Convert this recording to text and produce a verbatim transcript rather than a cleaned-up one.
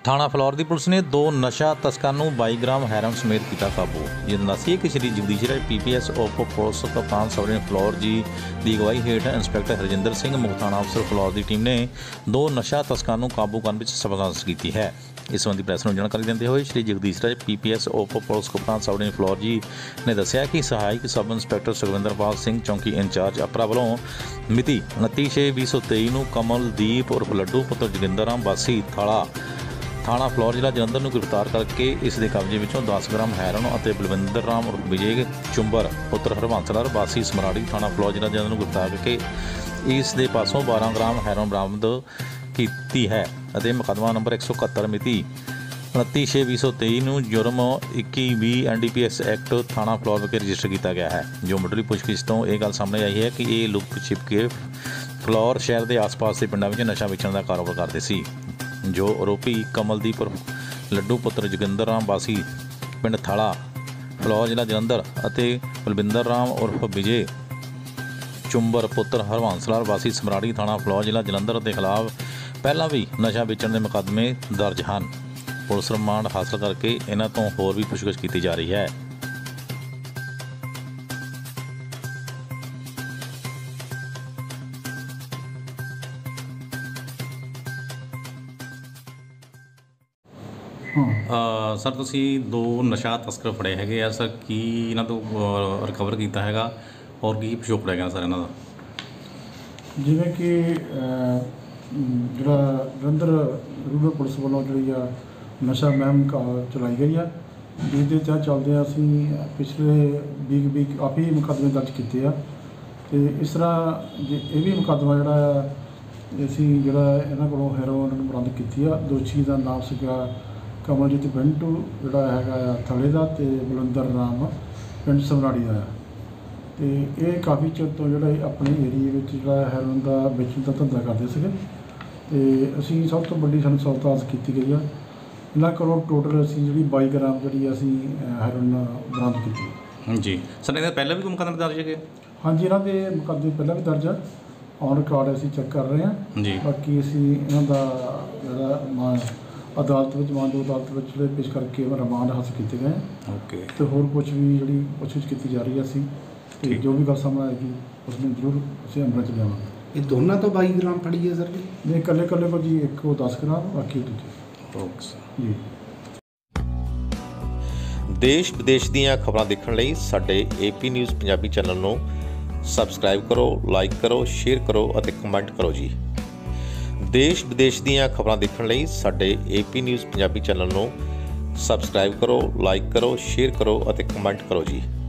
थाणा फलौर की पुलिस ने दो नशा तस्करां नूं बाई ग्राम हैरन समेत किया काबू। ये दसी कि Shri Jagdish Raj P P S उप पुलिस कप्तान सब डिवीजन फलौर जी की अगवाई हेठ इंस्पैक्टर हरजिंदर सिंह मुख थाणा अफसर फलौर की टीम ने दो नशा तस्करां नूं काबू करने में सफलता हासिल की है। इस संबंधी प्रेस को जानकारी देते हुए Shri Jagdish Raj P P S उप पुलिस कप्तान सब डिवीजन फलौर जी ने दस्सिया कि सहायक सब इंस्पैक्टर सुखविंदरपाल सिंह चौंकी इंचार्ज अपरा वालों मिति उनतीस छे बीस सौ तेई नूं कमलदीप उर्फ लड्डू पुत्र जोगिंदर राम वासी थाला थाणा फलौर जिला जलंधर नूं गिरफ्तार करके इस दे कब्जे विचों दस ग्राम हैरन और बलविंदर राम उर्फ विजय चुंबर पुत्र हरबंसलाल वासी समराड़ी थाणा फलौर जिला जलंधर नूं गिरफ्तार करके इस दे पासों बारह ग्राम हैरन बरामद की है। मुकदमा नंबर एक सौ इकहत्तर मिति उनतीस छे बीस सौ तेई नूं जुर्म इक्की भी N D P S act थाणा फलौर विखे रजिस्टर किया गया है। जो मुढली पुछगिछ तो यह गल सामने आई है कि ये लुक छिप के फलौर शहर के आस पास के पिंडों में नशा वेचण का कारोबार करते सी। जो आरोपी कमलदीप उर्फ लड्डू पुत्र जोगिंदर राम वासी पिंड थाला फलौर जिला जलंधर और बलविंदर राम उर्फ विजय चुंबर पुत्र हरबंसलाल वासी समराड़ी थाणा फलौर जिला जलंधर के खिलाफ पहला भी नशा वेचण के मुकदमे दर्ज हैं। पुलिस रिमांड हासिल करके इन्हां तो होर भी पुछगिछ की जा रही है। Uh, सर तुसी दो नशा तस्कर फड़े हैगे आ सर की इन्हां तो रिकवर किया हैगा और की पिछोकड़ा हैगा सर इन्हां दा जिवें कि जिहड़ा जलंधर रूरल पुलिस वालों जी नशा मुहिम चलाई गई है जिसके तहत चलते असी पिछले वीक वीक काफ़ी मुकदमे दर्ज किए तो इस तरह ये भी मुकदमा जोड़ा असी जोड़ा इन्हों को हैरोइन बरामद की है। दोषी का नाम सीगा कमलजीत पिंटू जोड़ा है थले का तो बलविंदर राम पिंड समराड़ी का तो ये काफ़ी चिर तो जोड़ा अपने एरिए में जोड़ा हैरोइन का बेचण का धंधा करते थे तो असी सब तो बड़ी सानूं सफलता हासिल की गई है। इन्हों को टोटल असी जी बाई ग्राम जी असी हैरोइन बरामद की जी। सर इन्हें पहले भी कोई मुकदमे दर्ज है? हाँ जी, इन्हों के मुकदमे पहले भी दर्ज है ऑन रिकॉर्ड असी चेक कर रहे हैं जी। बाकी असी इन्हों का जोड़ा अदालत में मानदो अदालत में जो पेश करके रिमांड हासिल किए गए हैं। ओके तो होर कुछ भी जी पुछगिछ की जा रही है असी तो जो भी गल सामने आएगी उसमें जरूर असी अमल च लियावांगे। ये दोनों तो बाई ग्राम फड़ी है सर नहीं कल्ले कल्ले को जी एक को दस ग्राम बाकी दूजे ओके जी। देश विदेश दीयां खबरां देखण लई साडे A P news Punjabi channel नूं सबसक्राइब करो, लाइक करो, शेयर करो अते कमेंट करो जी। देश विदेश दीयां खबरां देखण लई साडे A P news Punjabi channel नूं सबसक्राइब करो, लाइक करो, शेयर करो अते कमेंट करो जी।